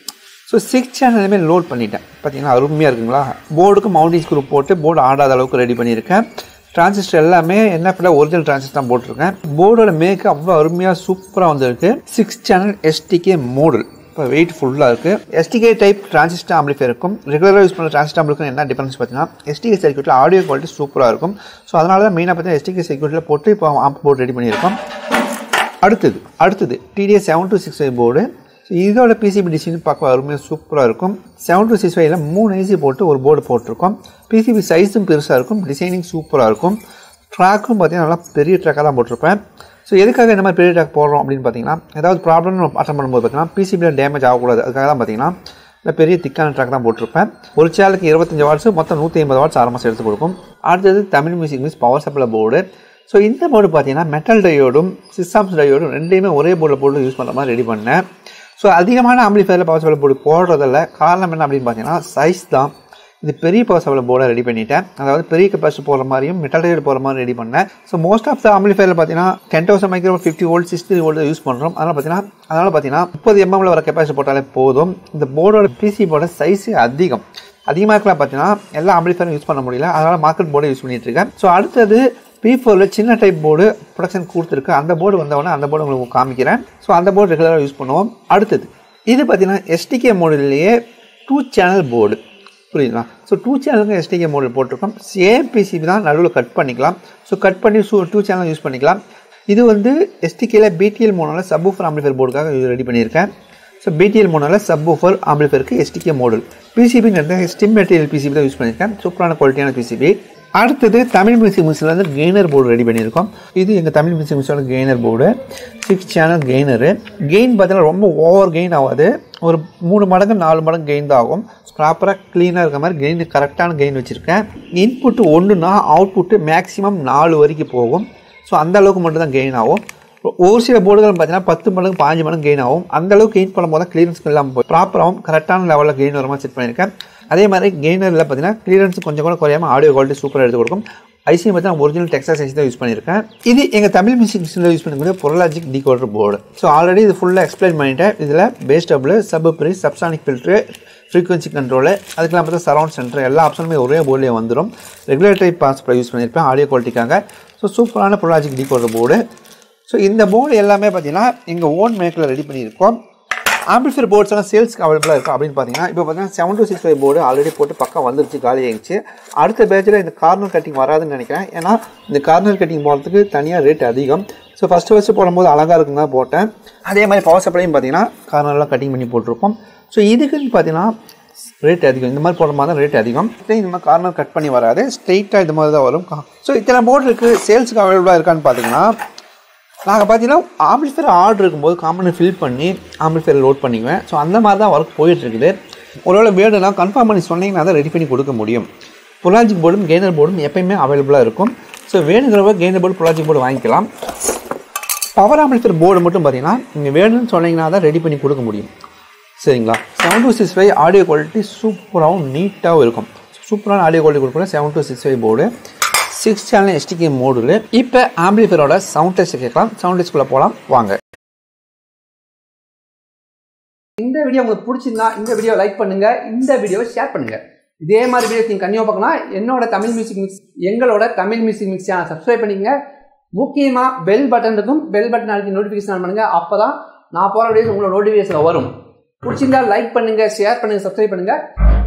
ஸோ சிக்ஸ் சேனலுமே லோட் பண்ணிட்டேன். பார்த்தீங்கன்னா அருமையாக இருக்குங்களா. போர்டுக்கு மவுண்டிங் ஸ்க்ரூ போட்டு போர்டு ஆடாத அளவுக்கு ரெடி பண்ணியிருக்கேன். டிரான்சிஸ்டர் எல்லாமே என்எஃப்ல ஒரிஜினல் டிரான்சிஸ்டர் தான் போட்டிருக்கேன். போர்டோட மேக்கு அவ்வளோ அருமையாக சூப்பராக வந்துருக்கு. Six channel STK model. இப்போ வெயிட் ஃபுல்லாக இருக்குது. எஸ்டிகே டைப் டிரான்சிஸ்டர் ஆம்பிளிஃபையர் இருக்கும். ரெகுலராக யூஸ் பண்ணுற டிரான்சிஸ்டர் ஆம்பிளிஃபையர் என்ன டிஃபரன்ஸ் பார்த்தீங்கன்னா எஸ்டிகே சர்க்யூட்டில் ஆடியோ குவாலிட்டி சூப்பராக இருக்கும். ஸோ அதனால தான் மெயினாக பார்த்தீங்கன்னா எஸ்டிகே சர்க்யூட்டில் போட்டு இப்போ ஆம்ப் போர்டு ரெடி பண்ணியிருக்கோம். அடுத்தது அடுத்தது DTS seven two six five board. So இதோட பிசிபி டிசைன் பார்க்க அருமையாக சூப்பராக இருக்கும். செவன் டூ சிக்ஸ் ஃபைவ்ல மூணு ஐசி போட்டு ஒரு போர்டு போட்டிருக்கோம். பிசிபி சைஸும் பெருசாக இருக்கும். டிசைனிங் சூப்பராக இருக்கும். ட்ராக்கும் பார்த்தீங்கன்னா நல்லா பெரிய ட்ராக்காக தான் போட்டிருப்பேன். ஸோ எதுக்காக இந்த மாதிரி பெரிய ட்ராக் போடுறோம் அப்படின்னு பார்த்தீங்கன்னா ஏதாவது ப்ராப்ளம் அட்டன் பண்ணும்போது பார்த்தீங்கன்னா பிசிபியில் டேமேஜ் ஆகக்கூடாது. அதுக்காக தான் பார்த்தீங்கன்னா இல்லை பெரிய திக்கான ட்ராக் தான் போட்டிருப்பேன். ஒரு சேனலுக்கு இருபத்தஞ்சு வாட்ஸ் மொத்தம் நூற்றி ஐம்பது வாட்ஸ் ஆரம்பம் எடுத்து கொடுக்கும். அடுத்தது Tamil music means power supply board. So இந்த போர்டு பார்த்தீங்கன்னா மெட்டல் டயோடும் சிஸ்டம்ஸ் டயோடும் ரெண்டையுமே ஒரே போர்டில் போட்டு யூஸ் பண்ணுற மாதிரி ரெடி பண்ணேன். ஸோ அதிகமான ஆம்பிளிஃபையரில் பவர் சப்ளை போர்டு போடுறதில்ல. காரணம் என்ன அப்படின்னு பார்த்தீங்கன்னா சைஸ் தான். இது பெரிய பவர் சப்ளை போர்டை ரெடி பண்ணிட்டேன். அதாவது பெரிய கெப்பாசிட்டி போகிற மாதிரியும் மெட்டல் ரேட் போகிற மாதிரி ரெடி பண்ணேன். ஸோ மோஸ்ட் ஆஃப் த ஆம்பிளிஃபையரில் பார்த்தீங்கன்னா ten thousand micro fifty volt sixty volt use பண்ணுறோம். அதனால் பார்த்தீங்கன்னா அதனால் பார்த்தீங்கன்னா முப்பது எம்எம்ல வர கெப்பாசிட்டி போட்டாலே போதும். இந்த போர்டோட பிசி போர்டை சைஸ் அதிகம் அதிகமாக இருக்கலாம். பார்த்தீங்கன்னா எல்லா ஆம்பிளிஃபையரும் யூஸ் பண்ண முடியல, அதனால் மார்க்கெட் போர்டை யூஸ் பண்ணிட்டு இருக்கேன். ஸோ அடுத்தது பி ஃபோரில் சின்ன டைப் போர்டு ப்ரொடக்ஷன் கொடுத்துருக்கு. அந்த போர்டு வந்தவொடனே அந்த போர்டு உங்களுக்கு காமிக்கிறேன். ஸோ அந்த போர்டு ரெகுலராக யூஸ் பண்ணுவோம். அடுத்தது இது பார்த்தீங்கன்னா எஸ்டிகே மோடிலேயே டூ சேனல் போர்டு, புரியுதுங்களா? ஸோ டூ சேனலுக்கு எஸ்டிகே மோடில் போட்டிருக்கோம். சேம் பிசிபி தான், நடுவில் கட் பண்ணிக்கலாம். ஸோ கட் பண்ணி ஸோ டூ சேனல் யூஸ் பண்ணிக்கலாம். இது வந்து எஸ்டிகேல பிடிஎல் மோடில் சப்வூஃபர் ஆம்பிளிஃபையர் போர்டுக்காக ரெடி பண்ணியிருக்கேன். ஸோ பிடிஎல் மோடில் சப்வூஃபர் ஆம்பிளிஃபையருக்கு எஸ்டிகே மோடல் பிசிபி ஸ்டிம் மெட்டீரியல் பிசிபி தான் யூஸ் பண்ணியிருக்கேன். சூப்பரான குவாலிட்டியான பிசிபி. அடுத்தது தமிழ் மியூசிக் மிக்ஸில் வந்து கெய்னர் போர்டு ரெடி பண்ணியிருக்கோம். இது எங்கள் தமிழ் மியூசிக் மிக்ஸோட gainer board, six channel gainer. Gain பார்த்தீங்கன்னா ரொம்ப ஓவர் கெயின் ஆகாது, ஒரு மூணு மடங்கு நாலு மடங்கு கெயின் தான் ஆகும். ப்ராப்பராக க்ளீனாக இருக்க மாதிரி கெயின் கரெக்டான கெயின் வச்சுருக்கேன். இன்புட்டு ஒன்றுனா அவுட்புட்டு மேக்ஸிமம் நாலு வரைக்கும் போகும். ஸோ அந்த அளவுக்கு மட்டும் தான் கெயின் ஆகும். ஒரு சில போர்டுகள் பார்த்தீங்கன்னா பத்து மடங்கு பாஞ்சு மடங்கு கெயின் ஆகும். அந்த அளவுக்கு கெயின் பண்ணும்போது தான் கிளியரன்ஸ் இல்லாமல் போய் ப்ராப்பராகவும் கரெக்டான லெவலில் கெயின் வரமாக செட் பண்ணியிருக்கேன். அதே மாதிரி கெய்னரில் பார்த்தீங்கன்னா கிளியரன்ஸ் கொஞ்சம் கூட குறையாமல் ஆடியோ குவாலிட்டி சூப்பராக எடுத்து கொடுக்கும். ஐசி பார்த்தீங்கன்னா ஒரிஜினல் டெக்ஸாஸ் ஐசி தான் யூஸ் பண்ணியிருக்கேன். இது எங்கள் தமிழ் மியூசிக் மிஷினில் யூஸ் பண்ணக்கூடிய pro logic decoder board. So already இது ஃபுல்லாக எக்ஸ்பிளைன் பண்ணிட்டேன். இதில் பேஸ் டபுள், சப் ப்ரீஸ், சப்சானிக் ஃபில்ட்ரு, ஃப்ரீக்வன்சி கண்ட்ரோலு, அதுக்கெல்லாம் பார்த்தா சரௌண்ட் சென்டர் எல்லா ஆப்ஷனுமே ஒரே போர்டிலே வந்துடும். ரெகுலேட்டரி பாஸ்பில் யூஸ் பண்ணியிருப்பேன் ஆடியோ குவாலிட்டிக்காக. ஸோ சூப்பரான பொருளாஜிக் டிகோடர் போர்டு. ஸோ இந்த போர்டு எல்லாமே பார்த்தீங்கன்னா எங்கள் ஓன் மேக்கில் ரெடி பண்ணியிருக்கோம். ஆம்பிளிஃபையர் போர்ட்ஸ் எல்லாம் சேல்ஸ்க்கு அவைலபிளாக இருக்கும் அப்படின்னு பார்த்தீங்கன்னா இப்போ பார்த்தீங்கன்னா seven two six five board already போட்டு பக்கம் வந்துருச்சு, காலி ஆகிடுச்சு. அடுத்த பேட்சில் இந்த கார்னர் கட்டிங் வராதுன்னு நினைக்கிறேன். ஏன்னா இந்த கார்னர் கட்டிங் போகிறதுக்கு தனியாக ரேட் அதிகம். ஸோ ஃபஸ்ட்டு ஃபஸ்ட்டு போடும்போது அழகாக இருக்குன்னு தான் போட்டேன். அதே மாதிரி பவர் சப்ளையும் பார்த்தீங்கன்னா கார்னர்லாம் கட்டிங் பண்ணி போட்டிருப்போம். ஸோ இதுக்குன்னு பார்த்தீங்கன்னா ரேட் அதிகம், இந்த மாதிரி போடுற மாதிரி தான் ரேட் அதிகம். இந்த மாதிரி கார்னர் கட் பண்ணி வராது, ஸ்ட்ரெயிட்டாக இது மாதிரி தான் வரும். ஸோ இத்தனை போர்டு இருக்குது, சேல்ஸுக்கு அவைலபிளாக இருக்கான்னு பார்த்தீங்கன்னா நாங்கள் பார்த்தீங்கன்னா ஆம்பிளிஃபையர் ஆர்டர் இருக்கும்போது காமனை ஃபில் பண்ணி ஆம்பிளிஃபையர் லோட் பண்ணிக்குவேன். ஸோ அந்த மாதிரி தான் ஒர்க் போயிட்டுருக்குது. ஒருவேளை வேணும்னா கன்ஃபார்ம் பண்ணி சொன்னீங்கன்னா அதை ரெடி பண்ணி கொடுக்க முடியும். பொலாஜிக் போர்டும் கெய்னர் போர்டும் எப்பயுமே அவைலபிளாக இருக்கும். ஸோ வேணுங்கிறவங்க கெய்னர் போர்டு பொலாஜிக் போர்டு வாங்கிக்கலாம். பவர் ஆம்பிளிஃபையர் போர்டு மட்டும் பார்த்தீங்கன்னா நீங்கள் வேணும்னு சொன்னீங்கன்னா தான் ரெடி பண்ணி கொடுக்க முடியும். சரிங்களா? Seven two six five audio quality சூப்பராகவும் நீட்டாகவும் இருக்கும். சூப்பரான ஆடியோ குவாலிட்டி கொடுக்குற seven two six five board, six channel STK மோடில். இப்போ ஆம்பிளிஃபையரோட சவுண்ட் டெஸ்ட் கேட்கலாம். சவுண்ட் டெஸ்ட்குள்ளே போகலாம் வாங்க. இந்த வீடியோ உங்களுக்கு பிடிச்சிருந்தா இந்த வீடியோ லைக் பண்ணுங்க, இந்த வீடியோவை ஷேர் பண்ணுங்க. இதே மாதிரி வீடியோ நீங்கள் கண்டிப்பாக பார்க்கணும். என்னோட தமிழ் மியூசிக் மிக்ஸ் எங்களோட Tamil music mix channel subscribe பண்ணிக்கங்க. முக்கியமாக பெல் பட்டன் இருக்கும், பெல் பட்டன் அழுத்தி நோட்டிஃபிகேஷன் பண்ணுங்க. அப்போ தான் நான் போகிற வீடியோஸ் உங்களோட நோட்டிஃபிகேஷன் வரும். பிடிச்சிருந்தா லைக் பண்ணுங்க, ஷேர் பண்ணுங்க, சப்ஸ்கிரைப் பண்ணுங்க.